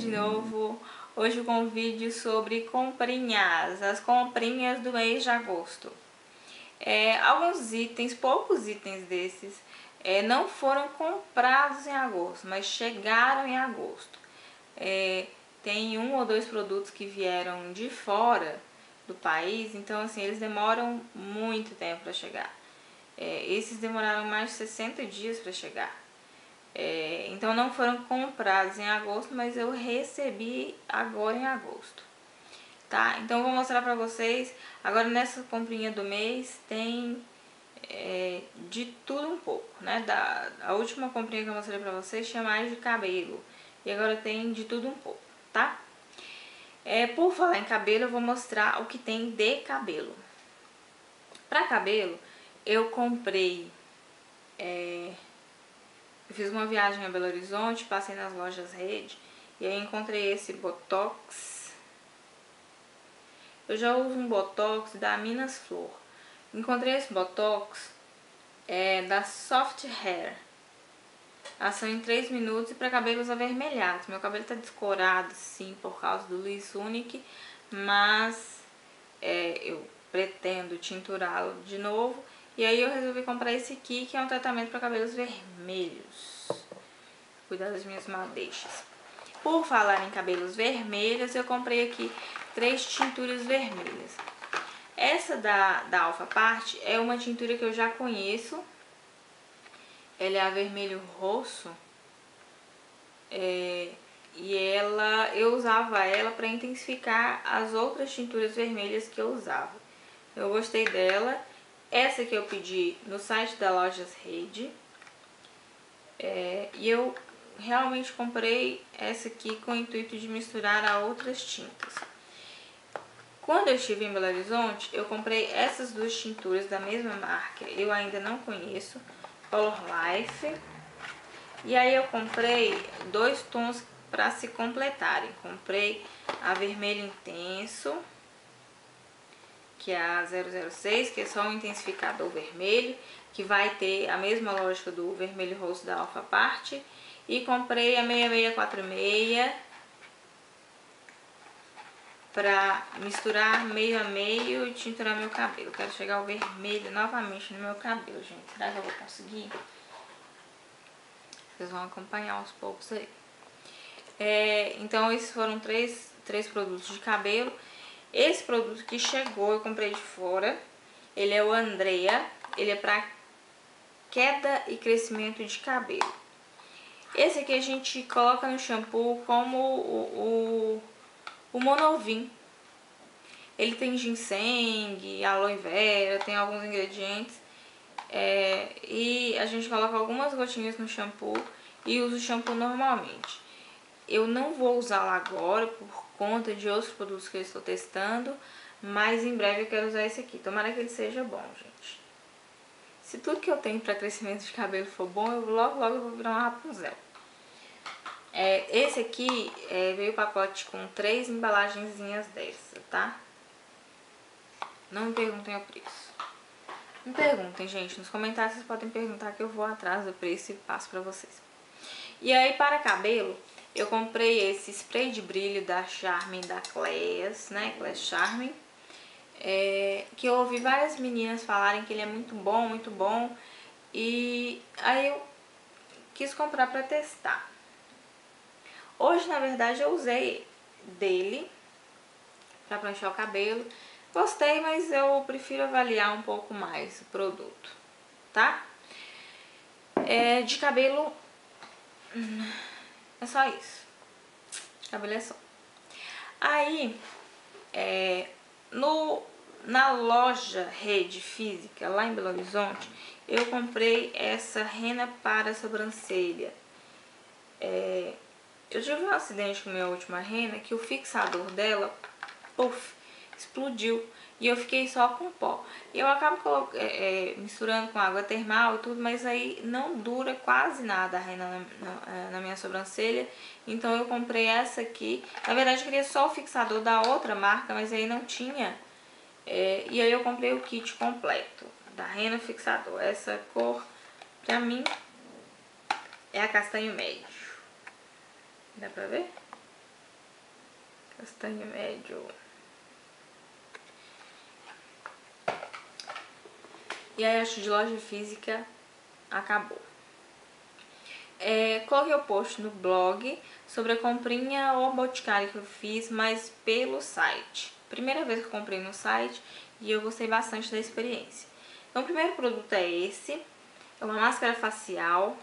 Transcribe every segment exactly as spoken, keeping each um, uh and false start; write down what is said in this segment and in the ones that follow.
de novo, hoje com um vídeo sobre comprinhas, as comprinhas do mês de agosto. É, alguns itens, poucos itens desses, é, não foram comprados em agosto, mas chegaram em agosto. É, tem um ou dois produtos que vieram de fora do país, então assim, eles demoram muito tempo para chegar. É, esses demoraram mais de sessenta dias para chegar. É, então não foram comprados em agosto, mas eu recebi agora em agosto, tá? Então eu vou mostrar pra vocês. Agora nessa comprinha do mês tem é, de tudo um pouco, né? Da, a última comprinha que eu mostrei pra vocês tinha mais de cabelo, e agora tem de tudo um pouco, tá? É, por falar em cabelo, eu vou mostrar o que tem de cabelo. Pra cabelo, eu comprei... É, Eu fiz uma viagem a Belo Horizonte, passei nas lojas Rede e aí encontrei esse Botox. Eu já uso um Botox da Minas Flor. Encontrei esse Botox é, da Soft Hair. Ação em três minutos e para cabelos avermelhados. Meu cabelo tá descorado sim por causa do Luiz Unique, mas é, eu pretendo tinturá-lo de novo. E aí eu resolvi comprar esse aqui, que é um tratamento para cabelos vermelhos. Cuidar das minhas madeixas. Por falar em cabelos vermelhos, eu comprei aqui três tinturas vermelhas. Essa da, da Alpha Part é uma tintura que eu já conheço. Ela é a vermelho rosso. É, e ela, eu usava ela para intensificar as outras tinturas vermelhas que eu usava. Eu gostei dela. Essa que eu pedi no site da Lojas Rede. É, e eu realmente comprei essa aqui com o intuito de misturar a outras tintas. Quando eu estive em Belo Horizonte, eu comprei essas duas tinturas da mesma marca. Eu ainda não conheço, Color Life. E aí eu comprei dois tons para se completarem. Comprei a vermelho intenso, que é a zero zero seis, que é só um intensificador vermelho, que vai ter a mesma lógica do vermelho rosto da Alpha Part. E comprei a seis seis quatro seis pra misturar meio a meio e tinturar meu cabelo. Quero chegar ao vermelho novamente no meu cabelo, gente. Será que eu vou conseguir? Vocês vão acompanhar aos poucos aí. É, então esses foram três, três produtos de cabelo. Esse produto que chegou eu comprei de fora. Ele é o Andrea. Ele é pra queda e crescimento de cabelo. Esse aqui a gente coloca no shampoo como o, o, o Monovin. Ele tem ginseng, aloe vera, tem alguns ingredientes. É, e a gente coloca algumas gotinhas no shampoo e usa o shampoo normalmente. Eu não vou usá-lo agora por conta de outros produtos que eu estou testando, mas em breve eu quero usar esse aqui. Tomara que ele seja bom, gente. Se tudo que eu tenho para crescimento de cabelo for bom, eu logo logo eu vou virar uma Rapunzel. É, esse aqui é, veio o pacote com três embalagenzinhas dessa, tá? Não me perguntem o preço. Me perguntem, gente, nos comentários vocês podem perguntar que eu vou atrás do preço e passo pra vocês. E aí, para cabelo, eu comprei esse spray de brilho da Charme, da Cleas, né? Cleas Charme. É, que eu ouvi várias meninas falarem que ele é muito bom, muito bom. E aí eu quis comprar pra testar. Hoje, na verdade, eu usei dele pra pranchar o cabelo. Gostei, mas eu prefiro avaliar um pouco mais o produto, tá? É, de cabelo, é só isso. De cabelo é só. Aí, é, no, na loja Rede Física, lá em Belo Horizonte, eu comprei essa rena para sobrancelha. É, eu tive um acidente com minha última rena, que o fixador dela, puff, explodiu e eu fiquei só com pó. Eu acabo é, é, misturando com água termal e tudo, mas aí não dura quase nada a rena na, na, na minha sobrancelha. Então eu comprei essa aqui. Na verdade eu queria só o fixador da outra marca, mas aí não tinha. É, e aí eu comprei o kit completo da rena fixador. Essa cor, pra mim, é a castanho médio. Dá pra ver? Castanho médio. E aí acho que de loja física acabou. É, coloquei o post no blog sobre a comprinha ou boticário que eu fiz, mas pelo site. Primeira vez que eu comprei no site e eu gostei bastante da experiência. Então o primeiro produto é esse. É uma máscara facial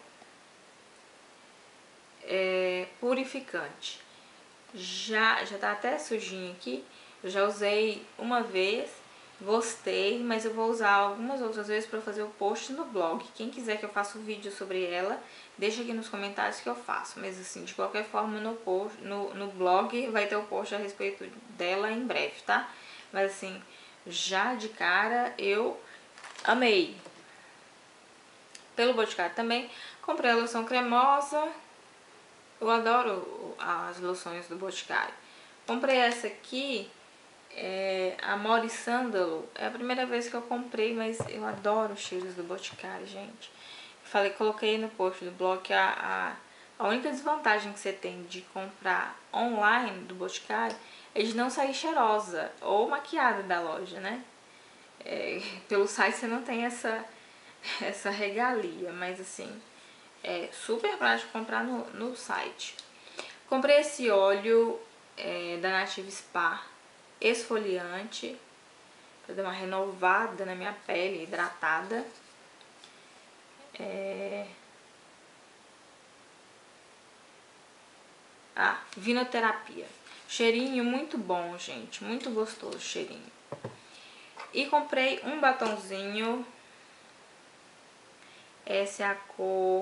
é, purificante. Já, já tá até sujinho aqui. Eu já usei uma vez. Gostei, mas eu vou usar algumas outras vezes para fazer o post no blog. Quem quiser que eu faça um vídeo sobre ela, deixa aqui nos comentários que eu faço. Mas assim, de qualquer forma, no, post, no, no blog vai ter o post a respeito dela em breve, tá? Mas assim, já de cara eu amei. Pelo Boticário também, comprei a loção cremosa. Eu adoro as loções do Boticário. Comprei essa aqui. É, Amore Sândalo, é a primeira vez que eu comprei, mas eu adoro os cheiros do Boticário, gente. Falei, coloquei no post do blog que a, a, a única desvantagem que você tem de comprar online do Boticário é de não sair cheirosa ou maquiada da loja, né? É, pelo site você não tem essa, essa regalia, mas assim, é super prático comprar no, no site. Comprei esse óleo é, da Nativa Spa esfoliante para dar uma renovada na minha pele, hidratada. É... Ah, vinoterapia. Cheirinho muito bom, gente, muito gostoso o cheirinho. E comprei um batonzinho. Essa é a cor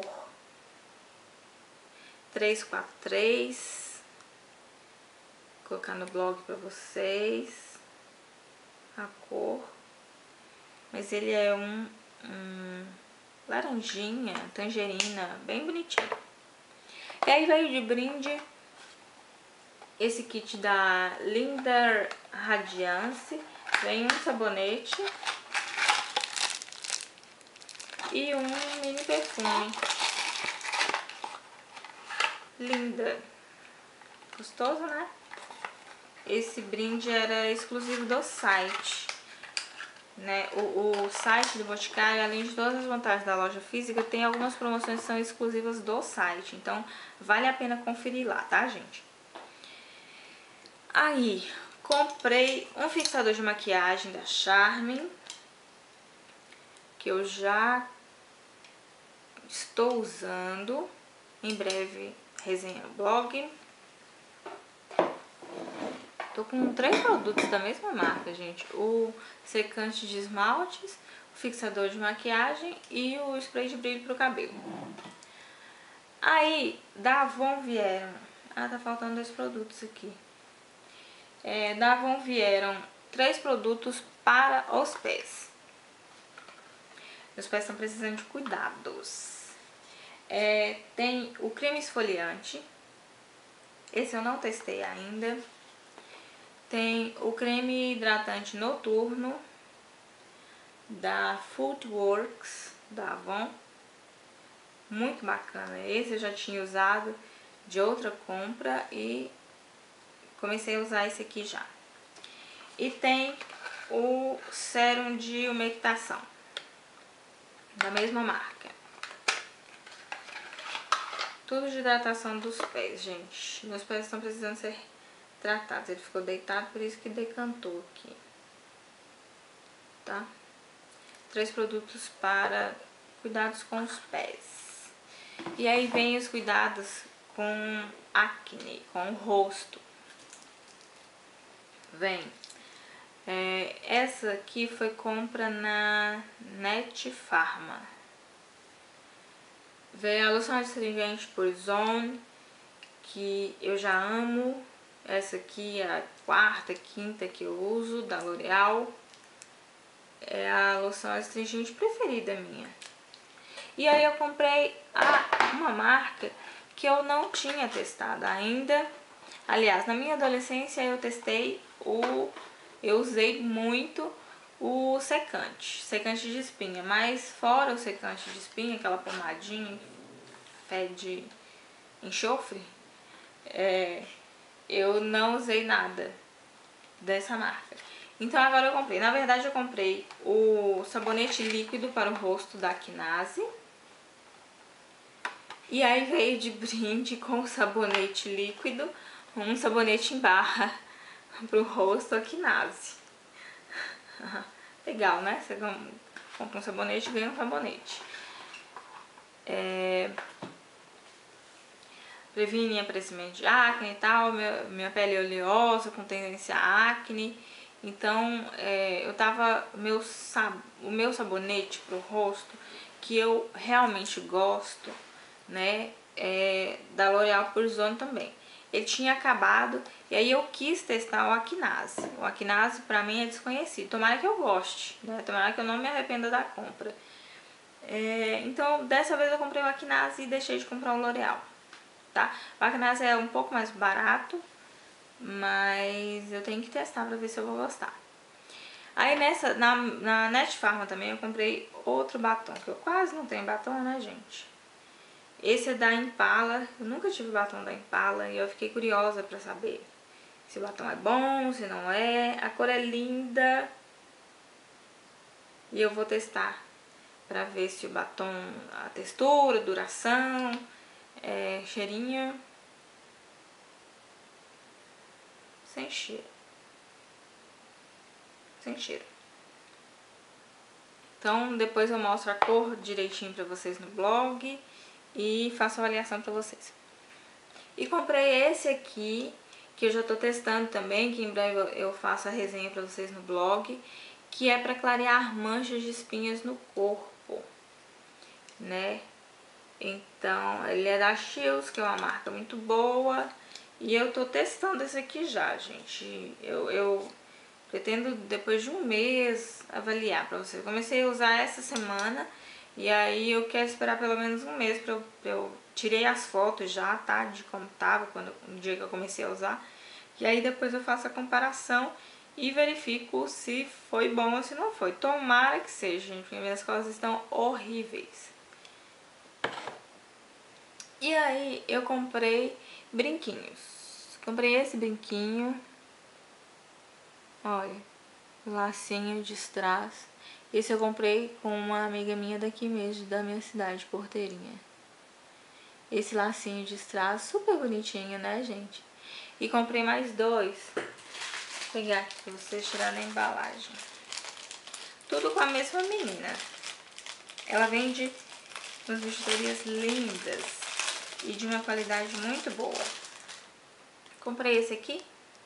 três quatro três. Vou colocar no blog para vocês a cor. Mas ele é um, um laranjinha, tangerina, bem bonitinho. E aí veio de brinde esse kit da Linda Radiance. Vem um sabonete e um mini perfume. Linda. Gostoso, né? Esse brinde era exclusivo do site. Né? O, o site do Boticário, além de todas as vantagens da loja física, tem algumas promoções que são exclusivas do site. Então, vale a pena conferir lá, tá, gente? Aí, comprei um fixador de maquiagem da Charme, que eu já estou usando. Em breve, resenha no blog. Tô com três produtos da mesma marca, gente. O secante de esmaltes, o fixador de maquiagem e o spray de brilho pro cabelo. Aí, da Avon vieram... Ah, tá faltando dois produtos aqui. É, da Avon vieram três produtos para os pés. Meus pés estão precisando de cuidados. É, tem o creme esfoliante. Esse eu não testei ainda. Tem o creme hidratante noturno da Footworks, da Avon. Muito bacana. Esse eu já tinha usado de outra compra e comecei a usar esse aqui já. E tem o sérum de umectação, da mesma marca. Tudo de hidratação dos pés, gente. Meus pés estão precisando ser tratados. Ele ficou deitado, por isso que decantou aqui. Tá? Três produtos para cuidados com os pés. E aí vem os cuidados com acne, com o rosto. Vem. É, essa aqui foi compra na Net Pharma. Veio a loção astringente por Zone, que eu já amo. Essa aqui é a quarta, quinta que eu uso, da L'Oreal. É a loção astringente preferida minha. E aí eu comprei a, uma marca que eu não tinha testado ainda. Aliás, na minha adolescência eu testei o... Eu usei muito o secante, secante de espinha. Mas fora o secante de espinha, aquela pomadinha, pé de enxofre, é... eu não usei nada dessa marca. Então agora eu comprei, na verdade eu comprei o sabonete líquido para o rosto da Quinase. E aí veio de brinde com o sabonete líquido, um sabonete em barra pro rosto a Quinase. Legal, né? Você compra um sabonete e ganha um sabonete. É... Previne aparecimento de acne e tal, minha, minha pele é oleosa, com tendência a acne. Então, é, eu tava, meu, o meu sabonete pro rosto, que eu realmente gosto, né, é, da L'Oréal Purezone também. Ele tinha acabado e aí eu quis testar o Aquinase. O Aquinase pra mim é desconhecido. Tomara que eu goste, né? Tomara que eu não me arrependa da compra. É, então, dessa vez eu comprei o Aquinase e deixei de comprar o L'Oréal, tá? O Aquinase é um pouco mais barato, mas eu tenho que testar pra ver se eu vou gostar. Aí nessa, na, na Netfarma também eu comprei outro batom, que eu quase não tenho batom, né, gente? Esse é da Impala, eu nunca tive batom da Impala e eu fiquei curiosa pra saber se o batom é bom, se não é. A cor é linda e eu vou testar pra ver se o batom, a textura, a duração, é, cheirinho, sem cheiro, sem cheiro. Então depois eu mostro a cor direitinho pra vocês no blog e faço a avaliação pra vocês. E comprei esse aqui, que eu já tô testando também, que em breve eu faço a resenha pra vocês no blog, que é pra clarear manchas de espinhas no corpo, né? Então, ele é da Shields, que é uma marca muito boa, e eu tô testando esse aqui já, gente. Eu, eu pretendo, depois de um mês, avaliar pra vocês. Comecei a usar essa semana, e aí eu quero esperar pelo menos um mês pra eu, pra eu... Tirei as fotos já, tá? De como tava quando, no dia que eu comecei a usar. E aí depois eu faço a comparação e verifico se foi bom ou se não foi. Tomara que seja, gente, porque minhas costas estão horríveis. E aí eu comprei brinquinhos. Comprei esse brinquinho. Olha, lacinho de strass. Esse eu comprei com uma amiga minha daqui mesmo, da minha cidade, Porteirinha. Esse lacinho de strass, super bonitinho, né, gente? E comprei mais dois. Vou pegar aqui pra vocês tirarem a embalagem. Tudo com a mesma menina. Ela vende umas bijuterias lindas e de uma qualidade muito boa. Comprei esse aqui.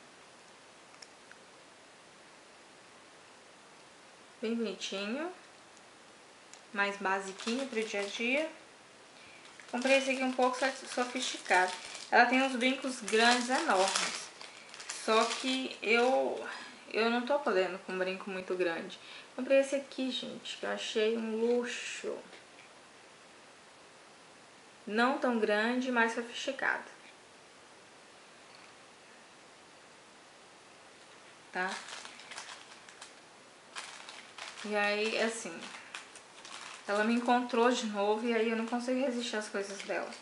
Bem bonitinho. Mais basiquinho pro dia a dia. Comprei esse aqui um pouco sofisticado. Ela tem uns brincos grandes, enormes. Só que eu, eu não tô podendo com um brinco muito grande. Comprei esse aqui, gente, que eu achei um luxo. Não tão grande, mas sofisticado. Tá? E aí, assim, ela me encontrou de novo e aí eu não consigo resistir às coisas dela.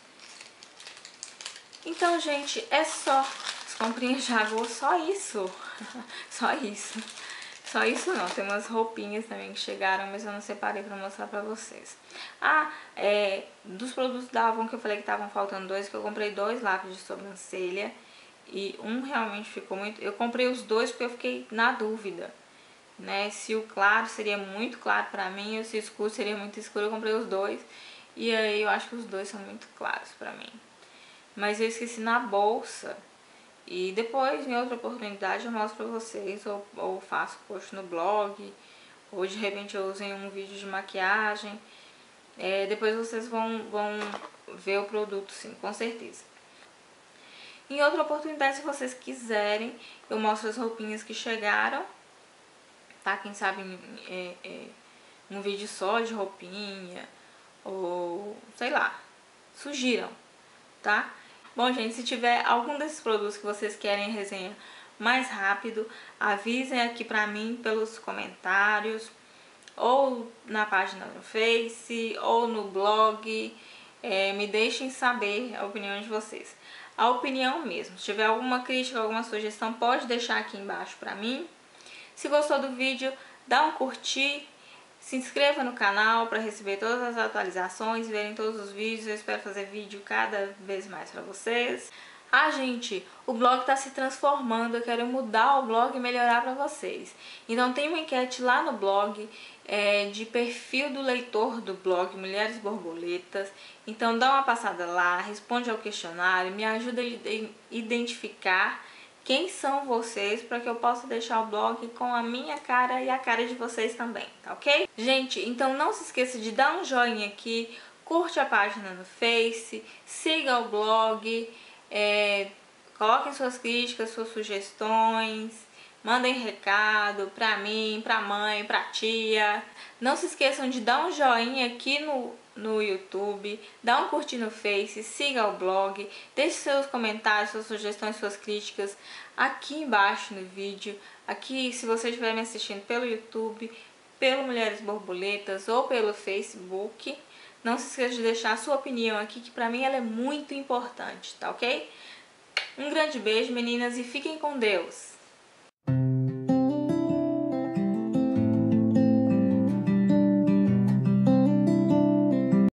Então, gente, é só. As comprinhas de agosto, só isso. Só isso. Só isso não, tem umas roupinhas também que chegaram, mas eu não separei pra mostrar pra vocês. Ah, é, dos produtos da Avon que eu falei que estavam faltando dois, que eu comprei dois lápis de sobrancelha. E um realmente ficou muito... Eu comprei os dois porque eu fiquei na dúvida, né? Se o claro seria muito claro pra mim ou se o escuro seria muito escuro, eu comprei os dois. E aí eu acho que os dois são muito claros pra mim. Mas eu esqueci na bolsa. E depois, em outra oportunidade, eu mostro pra vocês, ou, ou faço post no blog, ou de repente eu uso em um vídeo de maquiagem. É, depois vocês vão, vão ver o produto, sim, com certeza. Em outra oportunidade, se vocês quiserem, eu mostro as roupinhas que chegaram, tá? Quem sabe é, é, um vídeo só de roupinha, ou sei lá, sugiram, tá? Bom, gente, se tiver algum desses produtos que vocês querem resenha mais rápido, avisem aqui pra mim pelos comentários, ou na página do Face, ou no blog, é, me deixem saber a opinião de vocês. a opinião mesmo. Se tiver alguma crítica, alguma sugestão, pode deixar aqui embaixo pra mim. Se gostou do vídeo, dá um curtir, se inscreva no canal para receber todas as atualizações, verem todos os vídeos. Eu espero fazer vídeo cada vez mais para vocês. Ah, gente, o blog está se transformando, eu quero mudar o blog e melhorar para vocês. Então tem uma enquete lá no blog, é, de perfil do leitor do blog Mulheres Borboletas. Então dá uma passada lá, responde ao questionário, me ajuda a identificar quem são vocês, para que eu possa deixar o blog com a minha cara e a cara de vocês também, tá ok? Gente, então não se esqueça de dar um joinha aqui, curte a página no Face, siga o blog, é, coloquem suas críticas, suas sugestões, mandem recado pra mim, pra mãe, pra tia. Não se esqueçam de dar um joinha aqui no, no YouTube, dá um curtir no Face, siga o blog, deixe seus comentários, suas sugestões, suas críticas aqui embaixo no vídeo. Aqui, se você estiver me assistindo pelo YouTube, pelo Mulheres Borboletas ou pelo Facebook, não se esqueça de deixar a sua opinião aqui, que pra mim ela é muito importante, tá ok? Um grande beijo, meninas, e fiquem com Deus!